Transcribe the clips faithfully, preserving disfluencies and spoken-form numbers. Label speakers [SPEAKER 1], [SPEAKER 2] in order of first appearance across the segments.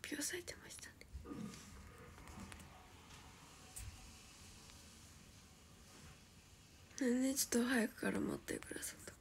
[SPEAKER 1] 表されてましたね。ね、ちょっと早くから待ってくださったか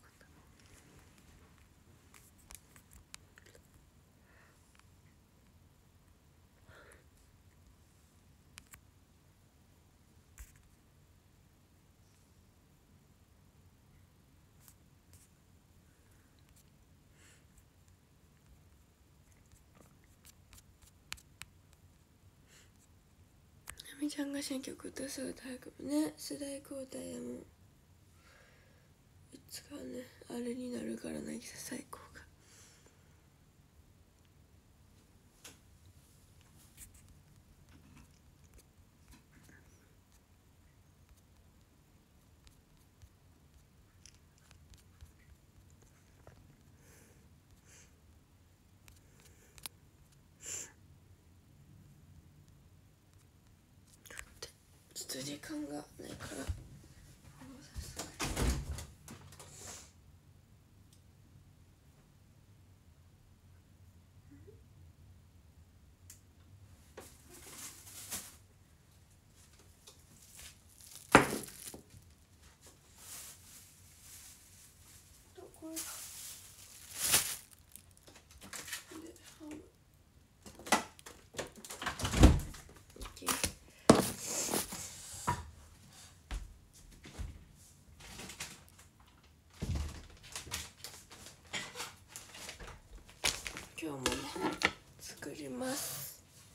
[SPEAKER 1] な。なみちゃんが新曲歌すぐ早くね、世代交代やもん。いつかね、あれになるからなぎさ最高が。ちょっと時間がないから。これでハム今日もね作ります。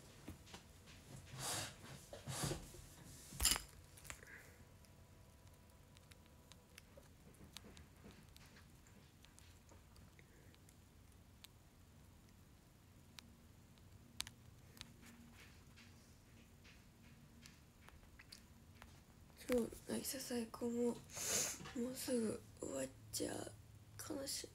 [SPEAKER 1] そう、なぎさ最高ももうすぐ終わっちゃう。悲しい。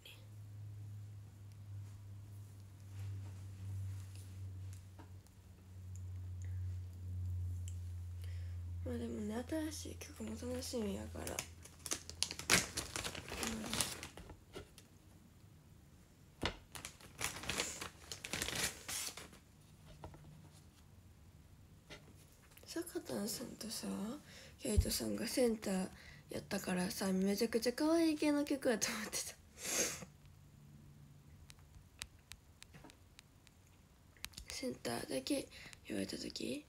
[SPEAKER 1] まあでもね、新しい曲も楽しみやから、うん、坂田さんとさケイトさんがセンターやったからさ、めちゃくちゃ可愛い系の曲やと思ってた。センターだけ言われた時、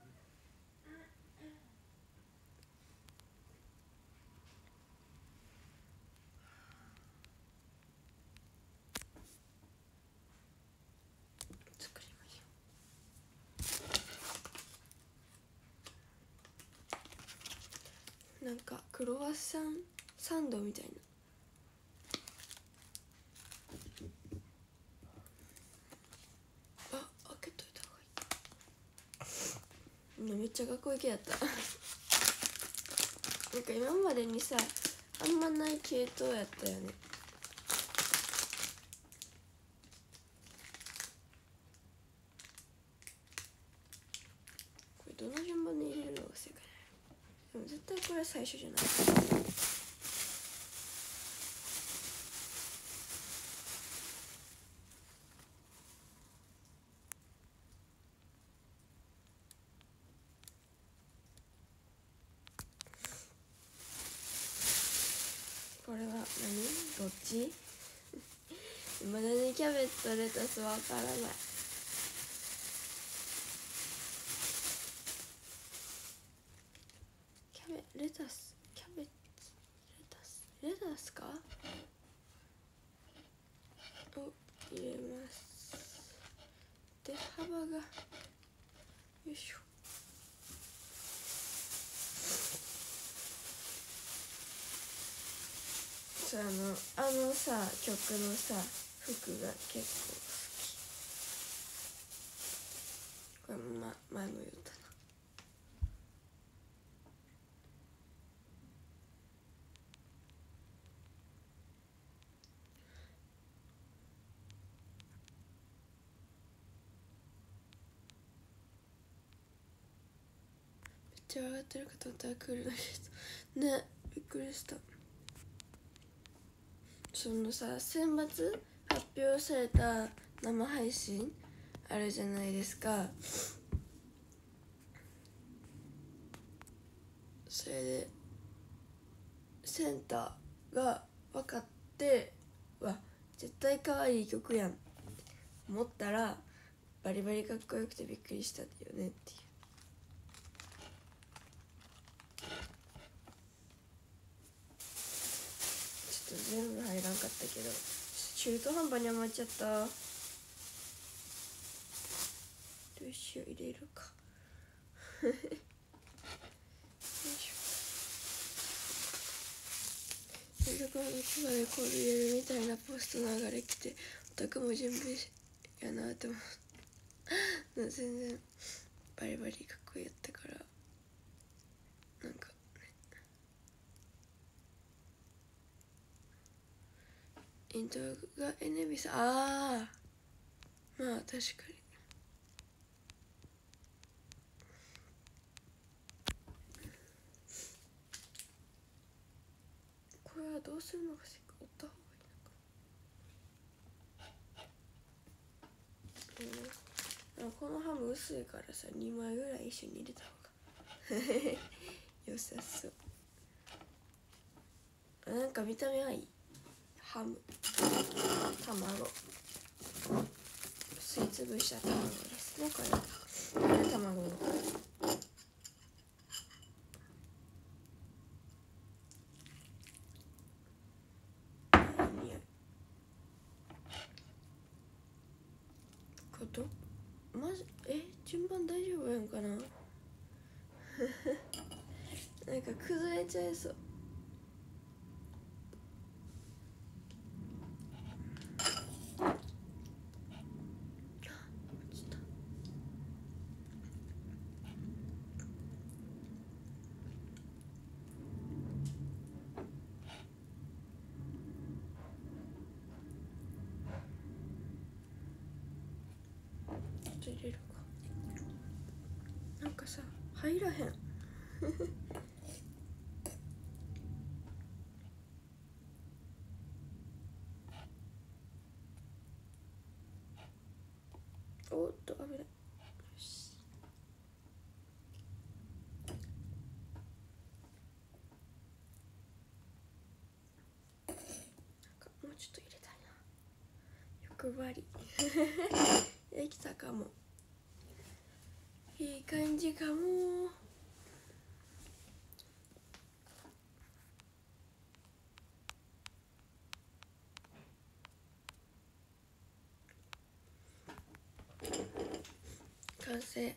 [SPEAKER 1] 作りましょう。なんかクロワッサンサンドみたいな。あ、開けといた方がいい。めっちゃかっこいい系やったなんか今までにさあんまない系統やったよね。これどの順番に入れるのが正解。でも絶対これは最初じゃない。これは何？どっち？まだにキャベツとレタスわからない。キャベレタスキャベツレタスレタスかを入れます。で幅がよいしょ。そう、あのあのさ曲のさ服が結構好き。これも、ま、前も言ったな。めっちゃ上がってるかと思ったらクールだけどね、びっくりした。そのさ選抜発表された生配信あるじゃないですか。それでセンターが分かってわ絶対可愛い曲やんって思ったらバリバリかっこよくてびっくりしたよねっていう。ちょっと全部入らんかったけど中途半端に余っちゃった。どうしよう、入れるかよいしょ。なんかこの千葉でこう入れるみたいなポスト流れ来てオタクも準備やなって思う全然バリバリかっこいいやったからなんかイントロがエネビス、ああまあ確かにこれはどうするのかしら、折った方がいいのかな、うん、このハム薄いからさにまいぐらい一緒に入れた方が良さそう。なんか見た目はいい。ハム、卵、すりつぶした卵ですね。これこれ卵のことマジえ順番大丈夫やんかななんか崩れちゃいそう。入れるかなんかさ入らへんおっと危ない。よしなんかもうちょっと入れたいな。欲張りできたかも。いい感じかも。完成。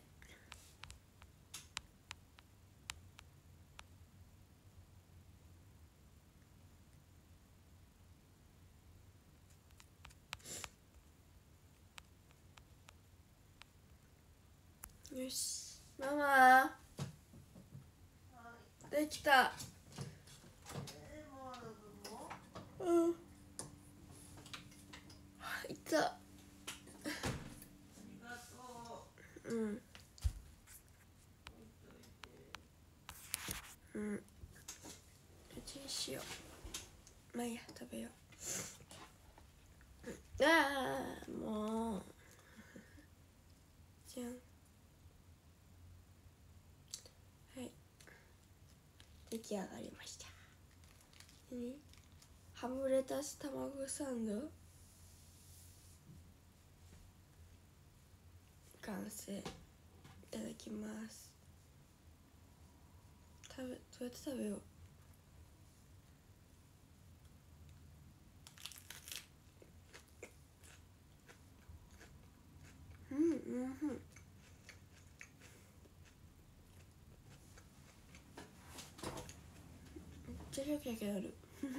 [SPEAKER 1] よしママできた。うんいったうんうんうちにしよう。まあいいや食べよう。ああもうじゃん。はい出来上がりました。何ハムレタス卵サンド完成。いただきます。食べどうやって食べよう。うんうんうんめっちゃシャキシャキなる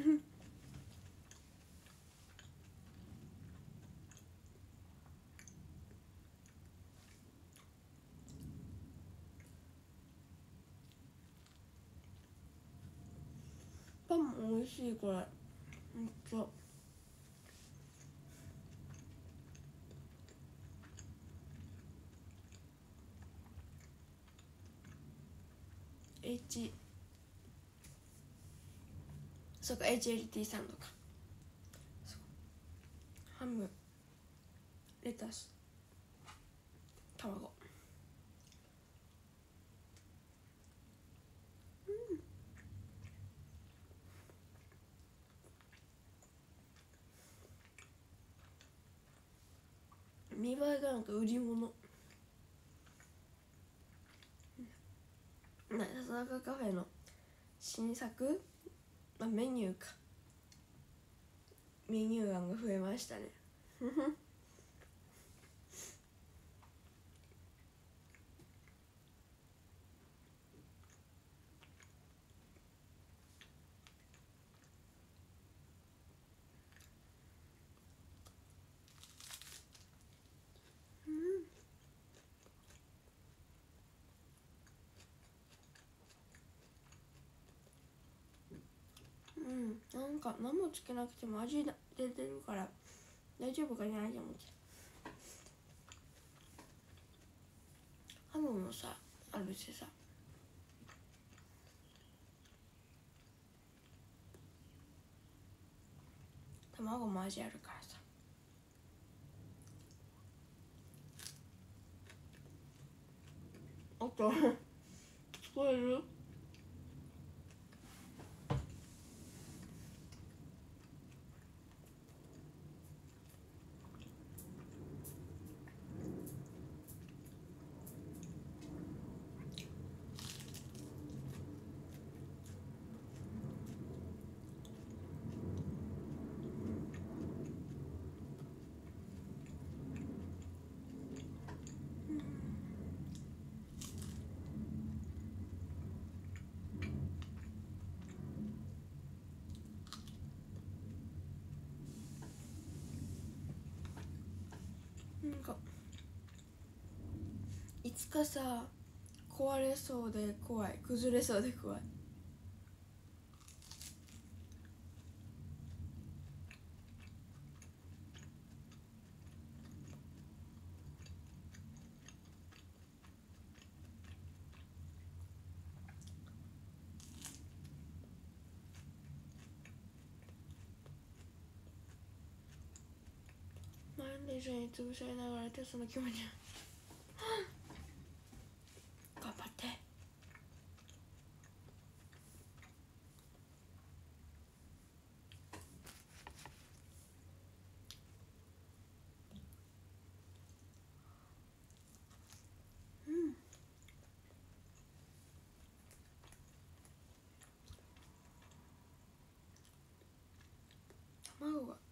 [SPEAKER 1] パンも美味しいこれめっちゃ。H そうか エイチエルティー サンドか。ハムレタス卵。うん、見栄えがなんか売り物。なささかカフェの新作、まあ、メニューかメニュー案が増えましたねうん、なんか何もつけなくても味出てるから大丈夫かなって思って。ハムもさあるしさ、卵も味あるからさ。あと聞こえる？なんかいつかさ壊れそうで怖い、崩れそうで怖い。なんで一緒に潰されながらテストの気持ち頑張って。うん卵が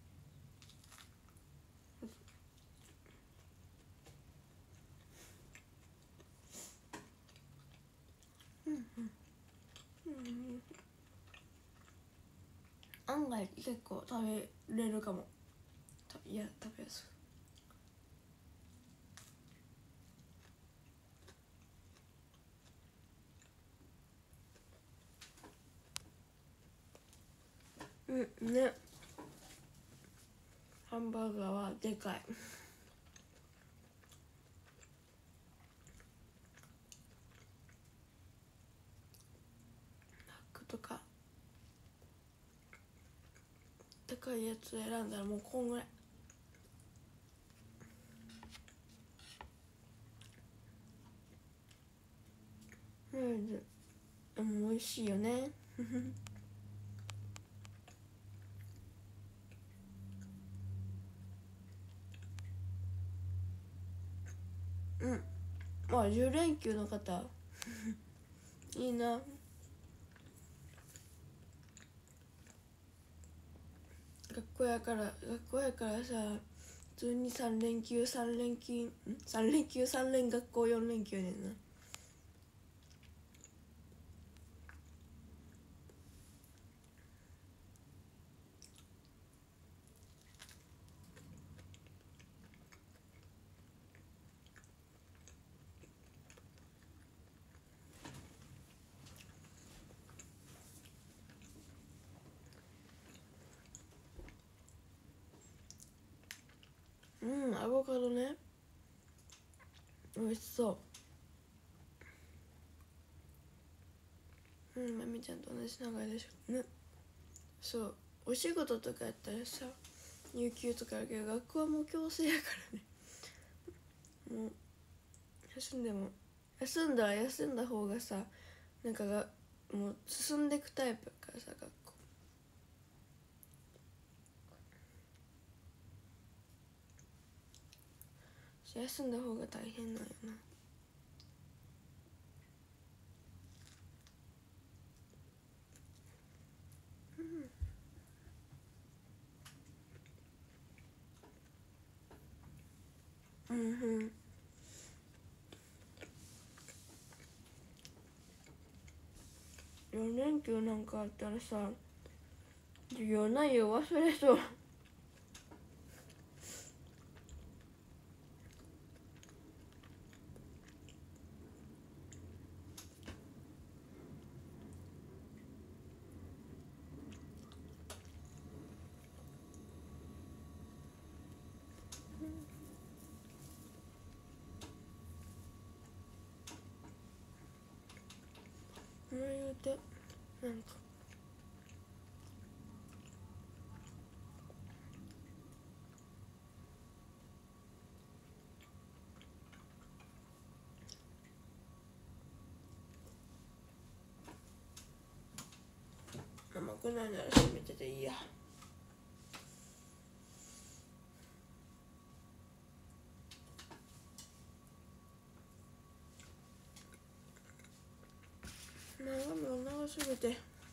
[SPEAKER 1] うんうんうん案外結構食べれるかも。いや食べやすい。うんね、ハンバーガーはでかい。マックとかでかいやつ選んだらもうこんぐらい。うんでも美味しいよねうん、まあじゅう連休の方いいな。学校やから学校やからさ、普通にさん連休さん連休んさん連休さん連学校よん連休やねんな。うん、アボカドね、美味しそう。うん、まみちゃんと同じ名前でしょね。そう、お仕事とかやったらさ有給とかあるけど、学校はもう強制やからね。もう休んでも休んだら休んだ方がさ、なんかがもう進んでいくタイプだからさ、学校休んだ方が大変なんよな。うんうんよねんきゅうなんかあったらさ、授業内容忘れそう。それ言うてなんか甘くないなら閉めてていいや。長めを長すぎて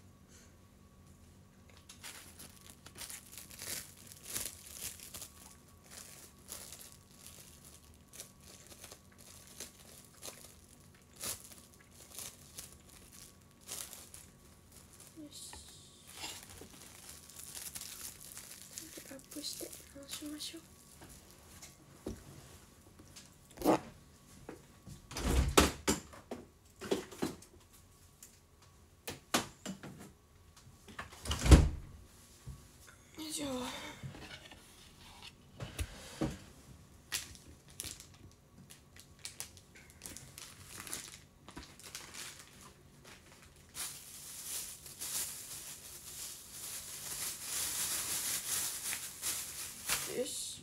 [SPEAKER 1] ラップして直しましょう。よいしょ。よし。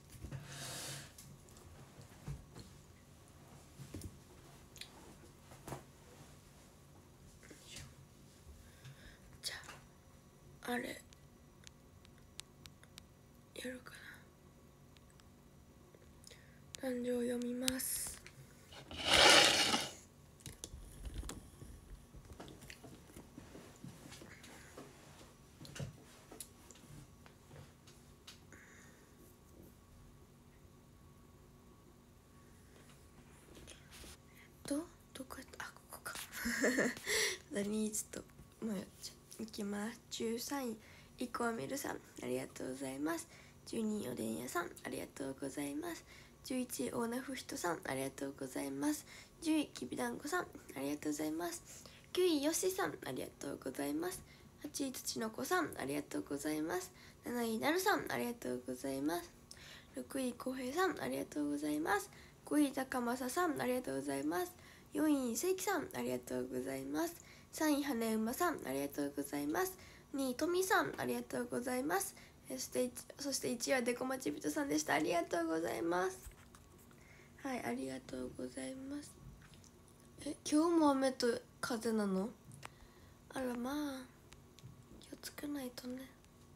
[SPEAKER 1] じゃああれやるかな。誕生読みます。どどこやった、あ、ここか。何ちょっともうやっちゃいきます。じゅうさんいイコーミルさん、ありがとうございます。じゅうにいおでん屋さん、ありがとうございます。じゅういちい大名ふひとさん、ありがとうございます。じゅういきびだんごさん、ありがとうございます。きゅういよしさん、ありがとうございます。はちいつちのこさん、ありがとうございます。なないなるさん、ありがとうございます。ろくいこうへいさん、ありがとうございます。ごい高政さん、ありがとうございます。よんいせいきさん、ありがとうございます。さんい羽馬さん、ありがとうございます。にいとみさん、ありがとうございます。そしてそしていちいはデコマチビトさんでした。ありがとうございます。はい、ありがとうございます。え、今日も雨と風なの？あらまあ、気をつけないとね。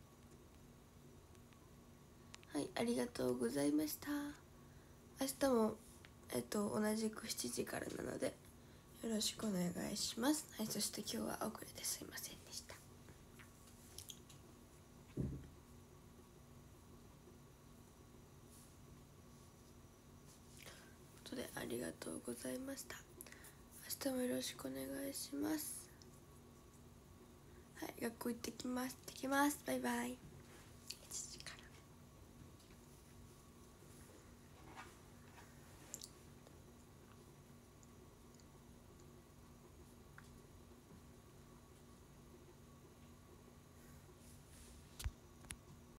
[SPEAKER 1] はい、ありがとうございました。明日もえっと同じくしちじからなのでよろしくお願いします。はい、そして今日は遅れてすいませんでした。ということでありがとうございました。明日もよろしくお願いします。はい、学校行ってきます。行ってきます。バイバイ。